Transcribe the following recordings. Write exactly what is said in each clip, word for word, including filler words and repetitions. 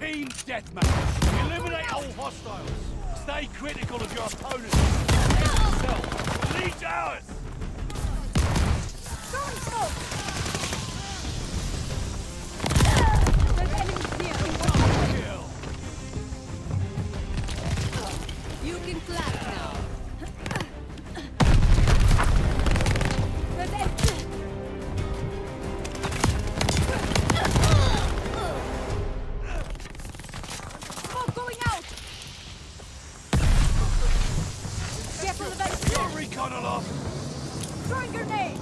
Team deathmatch. Eliminate all hostiles. Stay critical of your opponent. Defend yourself. Lead ours! Throwing smoke! There's enemies near. Kill. You can clap now. There's enemies. Smoke going out! Careful of that. Got recon aloft. Throwing grenade!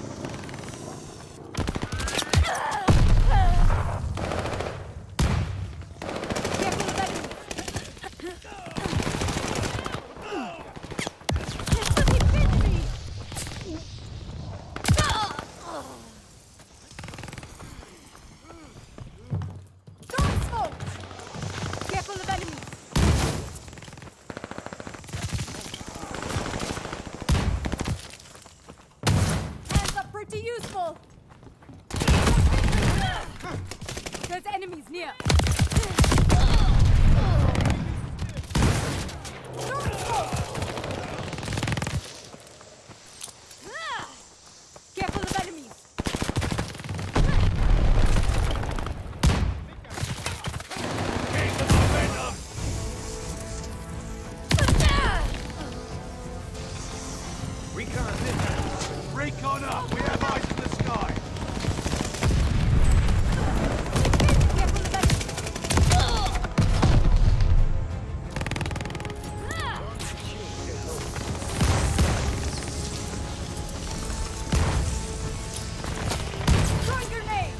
Careful of enemies! Somebody pinch me! Throwing smoke! Careful of enemies! Hands up, pretty useful! There's enemies near! Throwing smoke! Careful of enemies! Keep the momentum. Recon this. Recon up. We have eyes in the sky. Careful of enemies! Throwing grenade!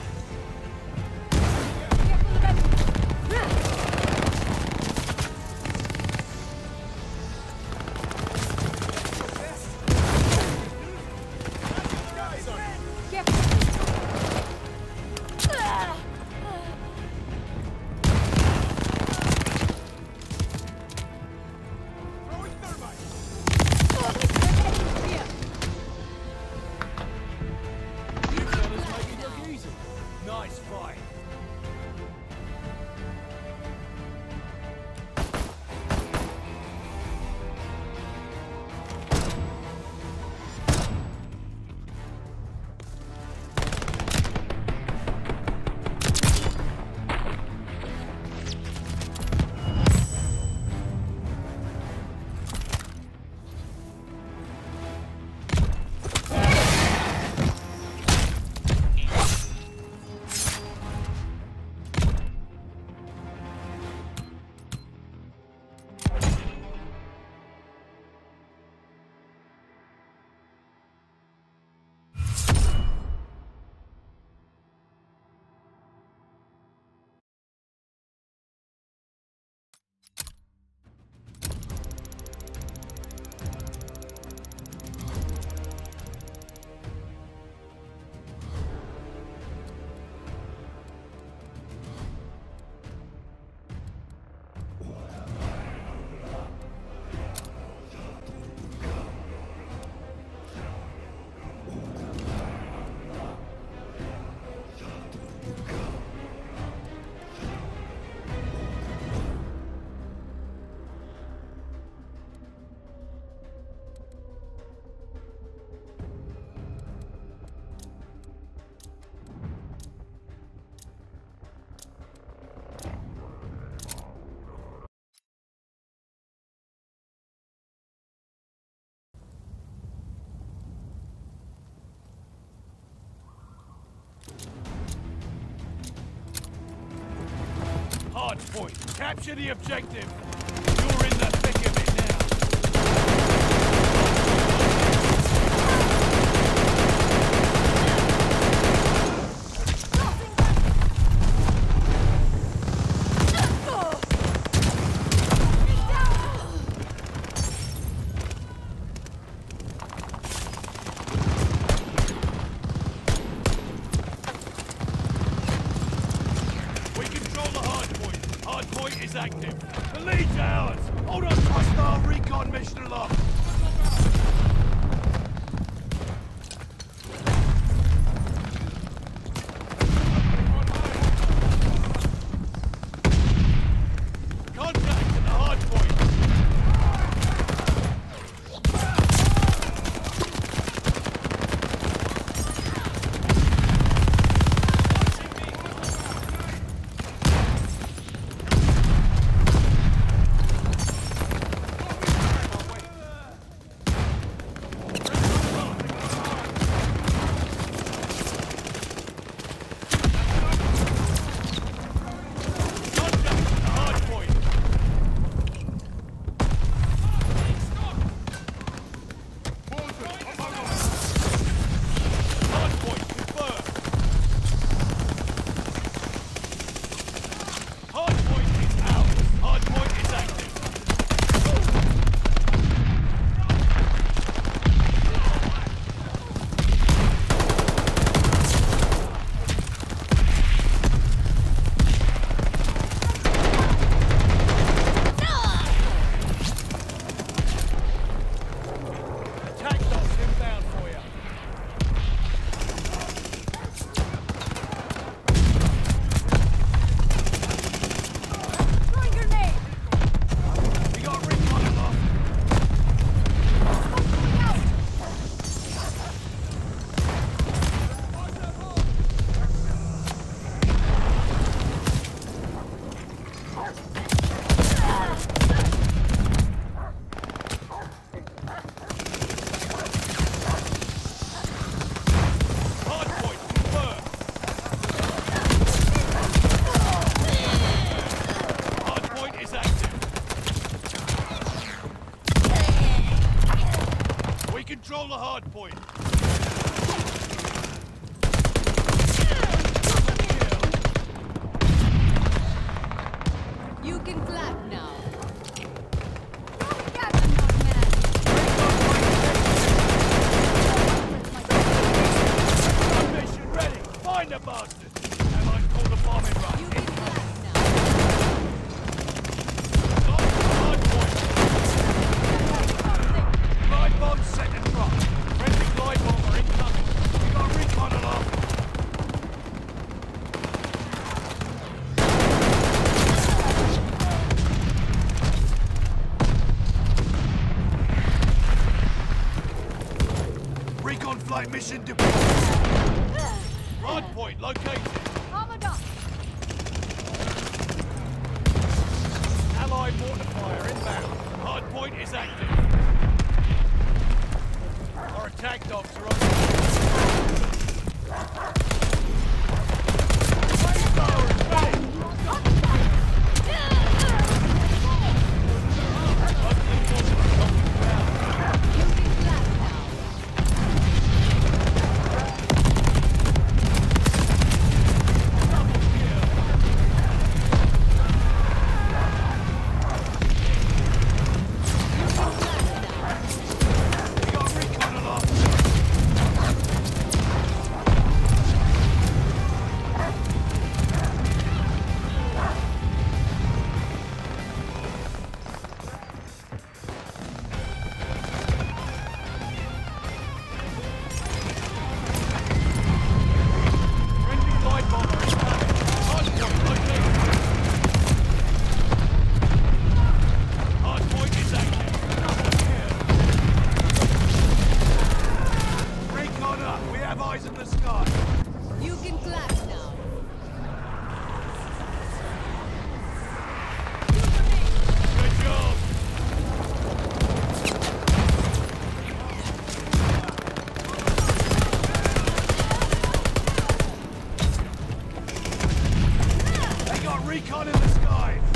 Careful of enemies! You fellas make it look easy. Nice fight. Hard point. Capture the objective. You're in the thick of it now. We control the hard point. Hard point is active. The lead's ours. Hold on, hostile recon mission aloft. bastards. Allies call the bombing run. You get back now. Got hard point. Glide bomb set in front. Friendly glide bomber incoming. We got recon alarm. Recon flight mission deployed. Hard point located. Armored up. Allied mortar fire inbound. Hard point is active. Our attack dogs are on. Flamethrower is ready. Ugly mortar coming down. You get back now. Double kill. We got recon alarm. Friendly glide bomber incoming. Hard point located. Hard point is active. Double kill. Recon up. We have eyes in the sky. You can clap now. Good job. They got recon in the sky.